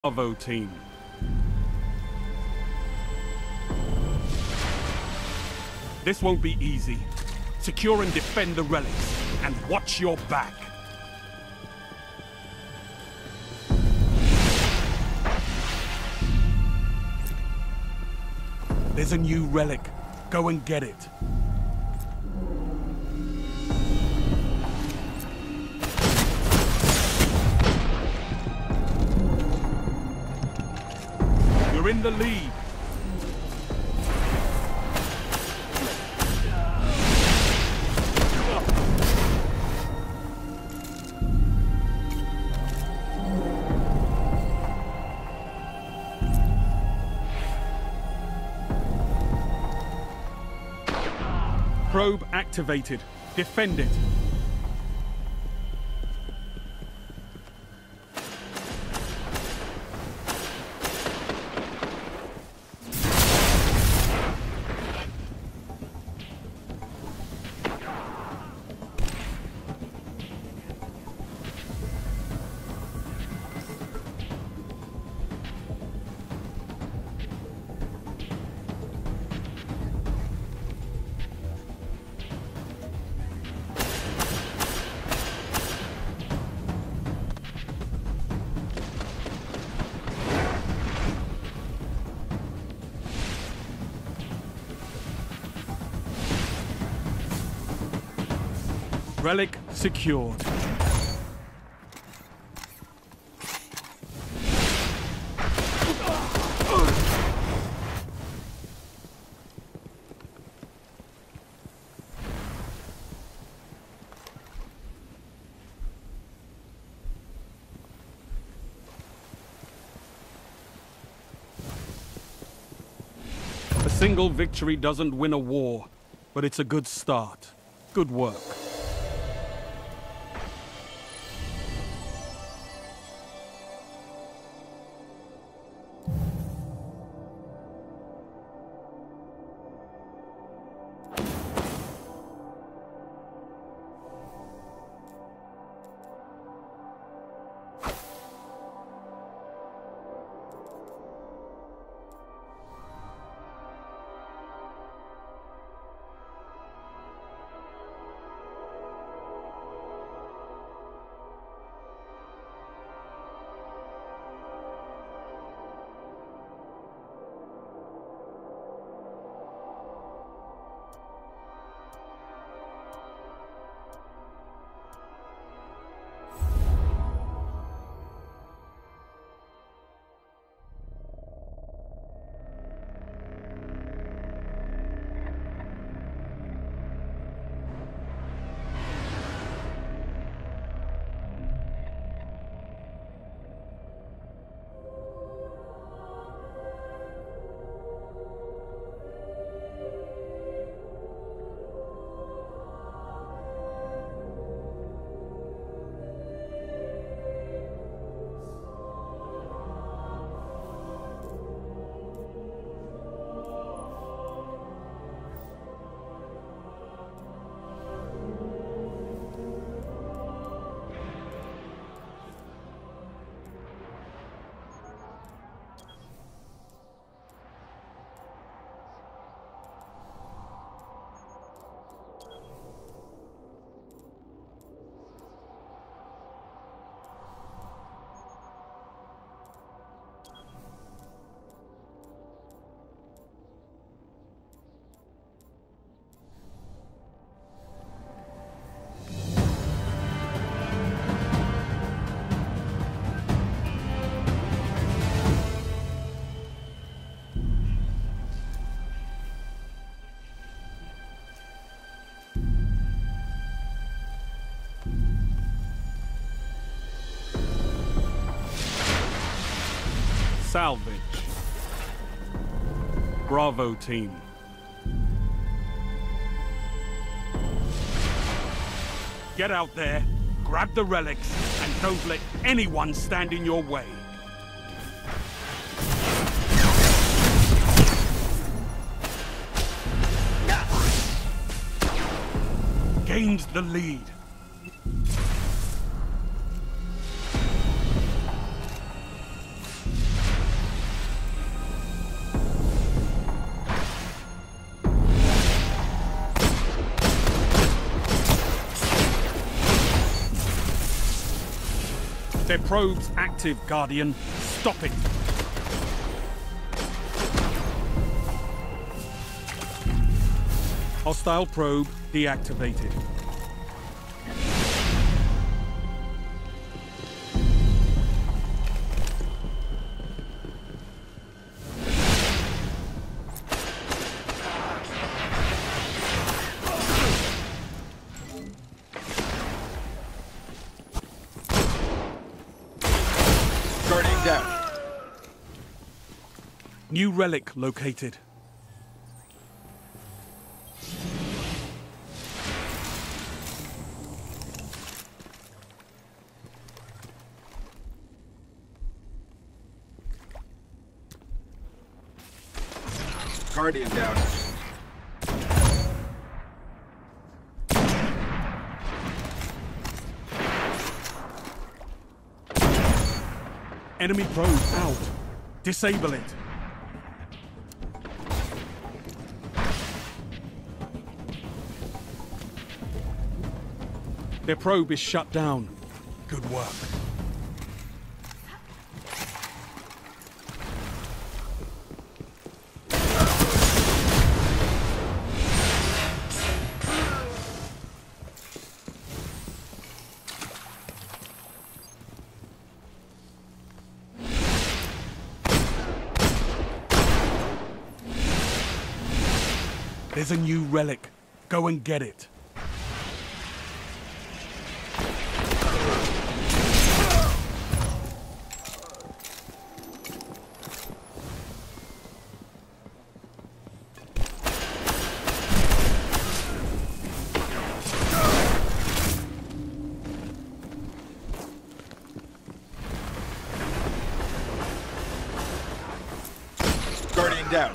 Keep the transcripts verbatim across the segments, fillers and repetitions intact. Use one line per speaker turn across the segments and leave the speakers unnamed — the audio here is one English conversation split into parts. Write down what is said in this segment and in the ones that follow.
Bravo team. This won't be easy. Secure and defend the relics, and watch your back. There's a new relic. Go and get it. You're in the lead. Probe activated. Defend it. Relic secured. A single victory doesn't win a war, but it's a good start. Good work. Salvage. Bravo team. Get out there, grab the relics, and don't let anyone stand in your way. Gained the lead. Their probe's active, Guardian. Stop it. Hostile probe deactivated.
Guardian down.
New relic located.
Guardian down.
Enemy probe out. Disable it. Their probe is shut down. Good work. There's a new relic. Go and get it.
Guardian down.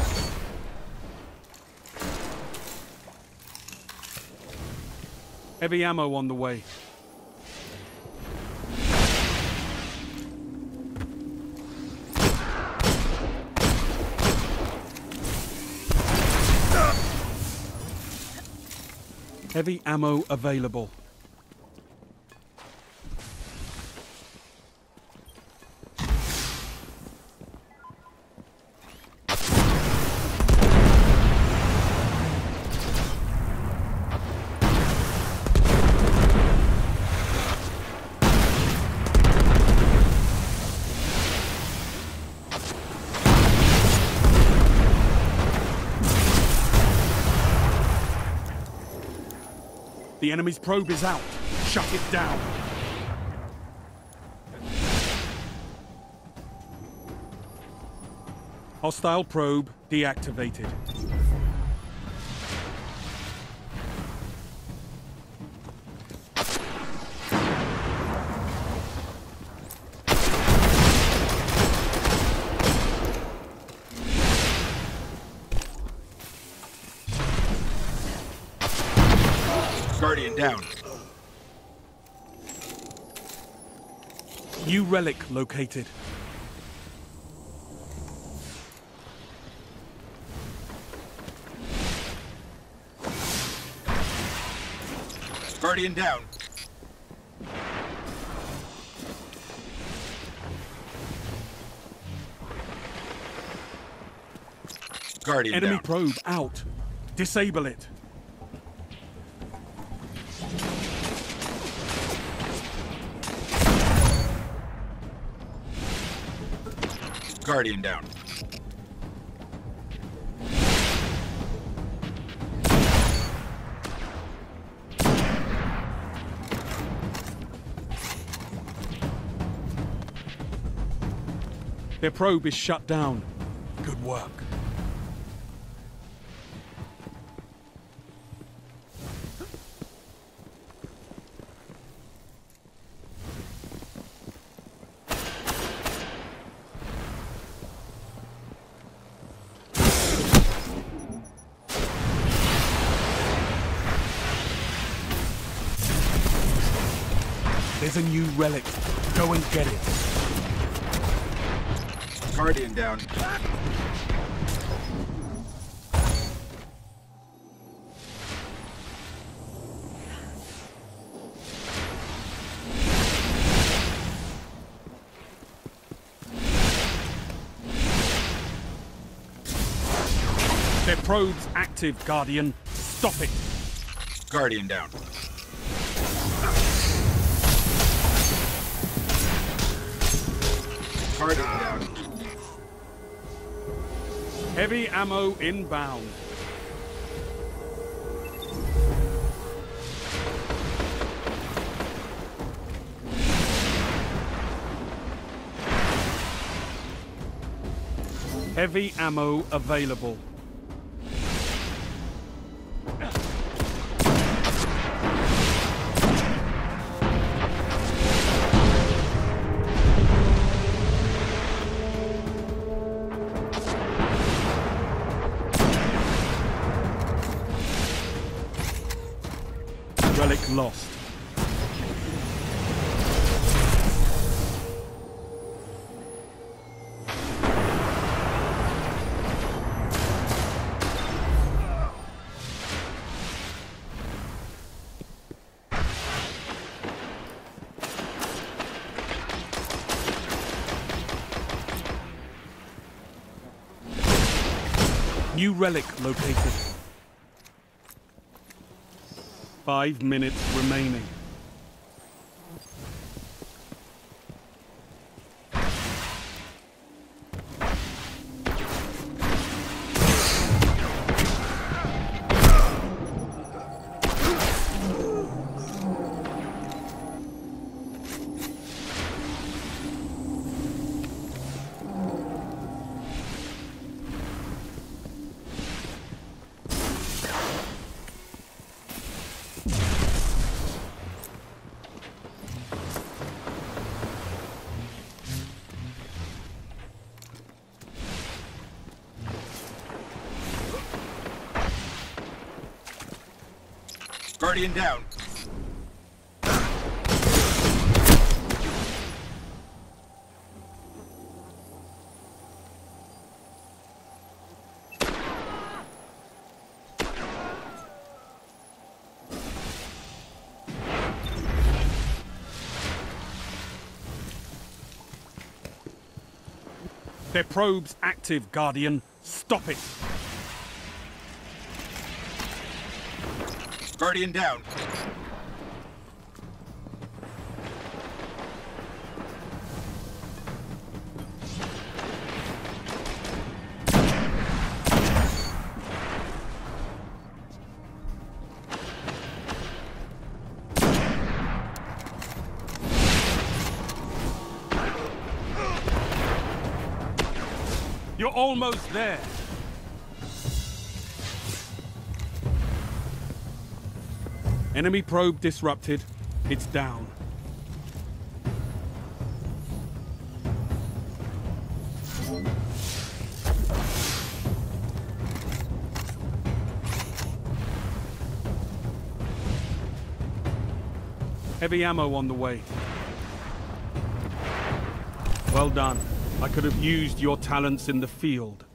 Heavy ammo on the way. Heavy ammo available. The enemy's probe is out. Shut it down. Hostile probe deactivated.
Guardian down.
New relic located.
Guardian down. Guardian
Enemy
down.
probe out. Disable it.
Guardian down.
Their probe is shut down. Good work. There's a new relic. Go and get it.
Guardian down.
Their probe's active, Guardian. Stop it.
Guardian down. Guardian down.
Heavy ammo inbound. Heavy ammo available. Relic lost. New relic located. Five minutes remaining.
Guardian down.
Their probe's active, Guardian. Stop it.
Guardian down.
You're almost there. Enemy probe disrupted. It's down. Heavy ammo on the way. Well done. I could have used your talents in the field.